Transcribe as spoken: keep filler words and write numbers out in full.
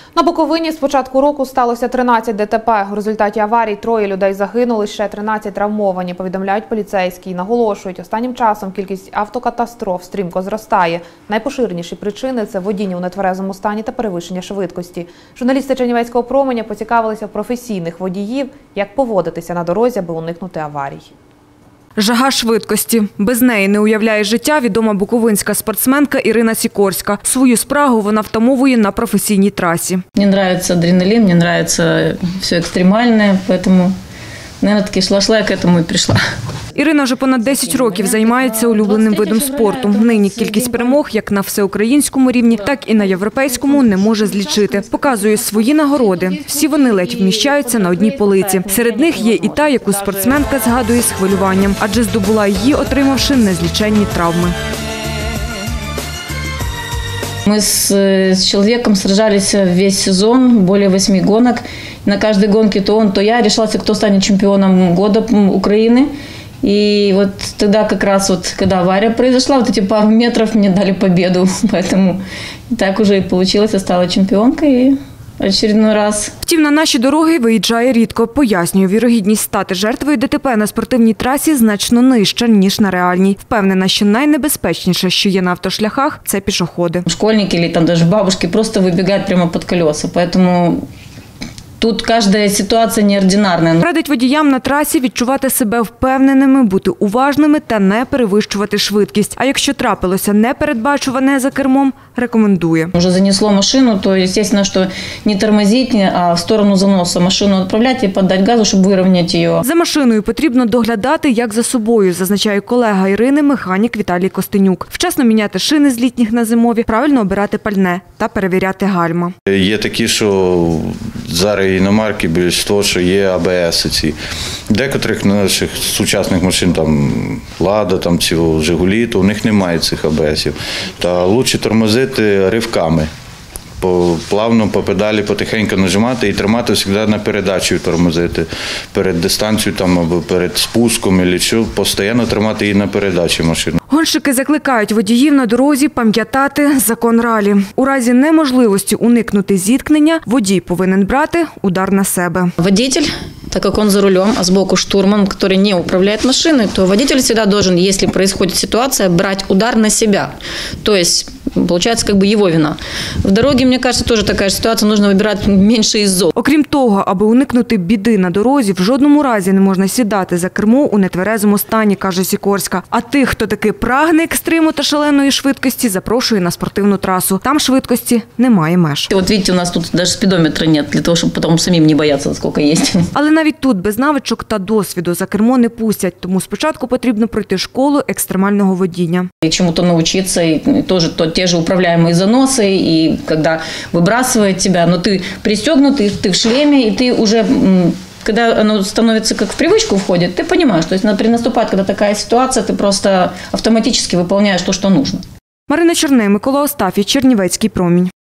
На Буковині з початку року сталося тринадцять де те пе. У результаті аварій троє людей загинули, ще тринадцять травмовані, повідомляють поліцейські. Наголошують, останнім часом кількість автокатастроф стрімко зростає. Найпоширеніші причини – це водіння у нетверезому стані та перевищення швидкості. Журналісти Чернівецького променя поцікавилися в професійних водіїв, як поводитися на дорозі, аби уникнути аварій. Жага швидкості. Без неї не уявляє життя відома буковинська спортсменка Ірина Сікорська. Свою спрагу вона втамовує на професійній трасі. Мені подобається адреналін, мені подобається все екстремальне, тому, мабуть, таки йшла-йшла, я к этому і прийшла. Ірина вже понад десять років займається улюбленим видом спорту. Нині кількість перемог як на всеукраїнському рівні, так і на європейському не може злічити. Показує свої нагороди. Всі вони ледь вміщаються на одній полиці. Серед них є і та, яку спортсменка згадує з хвилюванням, адже здобула її, отримавши незліченні травми. Мы с, с человеком сражались весь сезон, более восьми гонок. На каждой гонке то он, то я решался, кто станет чемпионом года Украины. И вот тогда как раз, вот, когда авария произошла, вот эти пару метров мне дали победу. Поэтому так уже и получилось, я стала чемпионкой и очередной раз. Втім, на наші дороги виїжджає рідко. Пояснює, вірогідність стати жертвою де те пе на спортивній трасі значно нижча, ніж на реальній. Впевнена, що найнебезпечніше, що є на автошляхах – це пішоходи. Школьники или там даже бабушки просто выбегают прямо под колеса, поэтому тут кожна ситуація неординарна. Радить водіям на трасі відчувати себе впевненими, бути уважними та не перевищувати швидкість. А якщо трапилося непередбачуване за кермом, рекомендує. Уже занесло машину, то, естественно, що не тормозити, а в сторону заносу машину відправляти і піддати газу, щоб вирівняти її. За машиною потрібно доглядати, як за собою, зазначає колега Ірини, механік Віталій Костенюк. Вчасно міняти шини з літніх на зимові, правильно обирати пальне та перевіряти гальма. Є такі, що зараз іномарки більш того, що є а бе ес ці. Декотрих наших сучасних машин, там Лада, там ці Жигулі, то у них немає цих а бе есів. Та краще тормозити ривками. Плавно по педалі потихеньку нажимати і тримати завжди на передачу тормозити. Перед дистанцією там, або перед спуском, або що, постійно тримати її на передачі машину. Гонщики закликають водіїв на дорозі пам'ятати закон ралі. У разі неможливості уникнути зіткнення, водій повинен брати удар на себе. Водитель, так как он за рулем, а сбоку штурман, который не управляет машиной, то водитель всегда должен, если происходит ситуация, брать удар на себя. То есть, получается, как бы его вина. В дороге, мне кажется, тоже такая ситуация, нужно выбирать меньше из зол. Окрім того, аби уникнути біди на дорозі, в жодному разі не можна сідати за кермо у нетверезому стані, каже Сікорська. А тих, хто таки прагне екстриму та шаленої швидкості, запрошує на спортивну трасу. Там швидкості немає меж. От бачите, у нас тут навіть спідометра немає, для того, щоб потім самим не боятися, скільки є. Але навіть тут без навичок та досвіду за кермо не пустять, тому спочатку потрібно пройти школу екстремального водіння. І чому-то навчитися, і теж то, ті ж управляємі заноси, і коли вибрасує тебе, но ти пристегнутий, ти в шлемі, і ти вже, когда оно становится как в привычку входит, ты понимаешь, то есть при наступать, когда такая ситуация, ты просто автоматически выполняешь то, что нужно. Марина Черней, Микола Остафій, Чернівецький промінь.